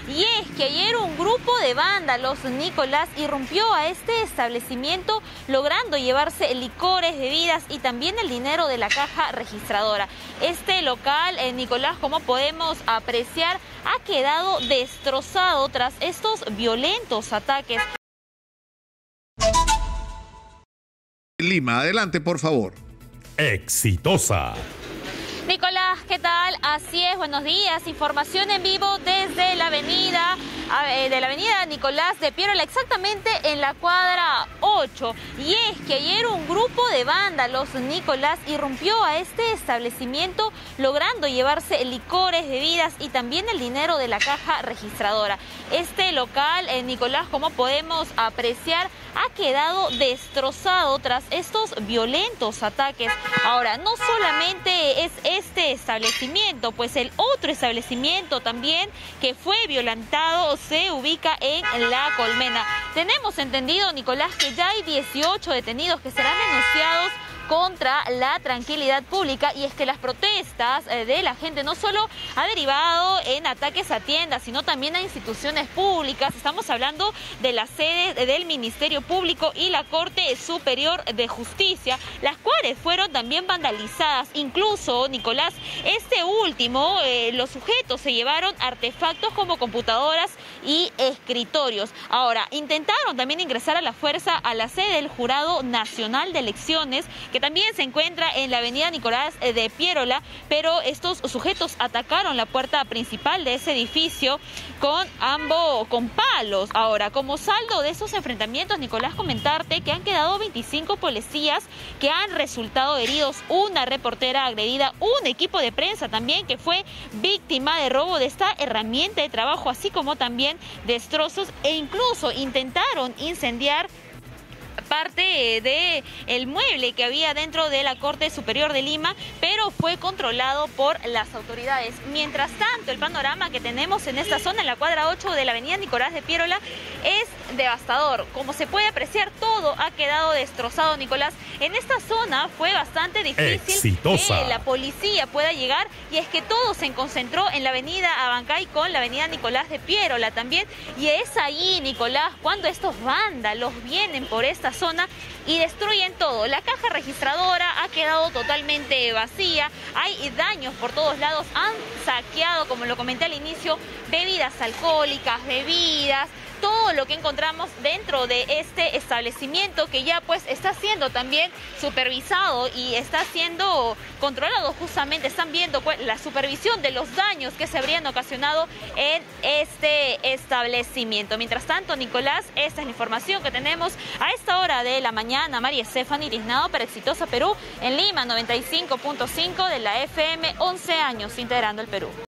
Y es que ayer un grupo de vándalos, Nicolás, irrumpió a este establecimiento logrando llevarse licores, bebidas y también el dinero de la caja registradora. Este local, Nicolás, como podemos apreciar, ha quedado destrozado tras estos violentos ataques. Lima, adelante, por favor. Exitosa. Nicolás, ¿qué tal? Así es, buenos días. Información en vivo desde la avenida Nicolás de Piérola, exactamente en la cuadra 8. Y es que ayer un grupo de vándalos, Nicolás, irrumpió a este establecimiento logrando llevarse licores, bebidas y también el dinero de la caja registradora. Este local, Nicolás, como podemos apreciar, ha quedado destrozado tras estos violentos ataques. Ahora, no solamente es este establecimiento, pues el otro establecimiento también que fue violentado se ubica en La Colmena. Tenemos entendido, Nicolás, que ya hay 18 detenidos que serán denunciados contra la tranquilidad pública, y es que las protestas de la gente no solo ha derivado en ataques a tiendas, sino también a instituciones públicas. Estamos hablando de las sedes del Ministerio Público y la Corte Superior de Justicia, las cuales fueron también vandalizadas. Incluso, Nicolás, este último, los sujetos se llevaron artefactos como computadoras y escritorios. Ahora, intentaron también ingresar a la fuerza a la sede del Jurado Nacional de Elecciones, que también se encuentra en la avenida Nicolás de Piérola, pero estos sujetos atacaron la puerta principal de ese edificio con palos. Ahora, como saldo de esos enfrentamientos, Nicolás, comentarte que han quedado 25 policías que han resultado heridos, una reportera agredida, un equipo de prensa también que fue víctima de robo de esta herramienta de trabajo, así como también destrozos, e incluso intentaron incendiar parte del mueble que había dentro de la Corte Superior de Lima, pero fue controlado por las autoridades. Mientras tanto, el panorama que tenemos en esta zona, en la cuadra 8 de la avenida Nicolás de Piérola, es devastador. Como se puede apreciar, todo ha quedado destrozado, Nicolás. En esta zona fue bastante difícil que la policía pueda llegar, y es que todo se concentró en la avenida Abancay con la avenida Nicolás de Piérola también, y es ahí, Nicolás, cuando estos vándalos vienen por esta zona y destruyen todo. La caja registradora ha quedado totalmente vacía, hay daños por todos lados, han saqueado, como lo comenté al inicio, bebidas alcohólicas, bebidas, todo lo que encontramos dentro de este establecimiento, que ya pues está siendo también supervisado y está siendo controlado. Justamente están viendo la supervisión de los daños que se habrían ocasionado en este establecimiento. Mientras tanto, Nicolás, esta es la información que tenemos a esta hora de la mañana. María Estefany Tiznado para Exitosa Perú en Lima 95.5 de la FM, 11 años integrando el Perú.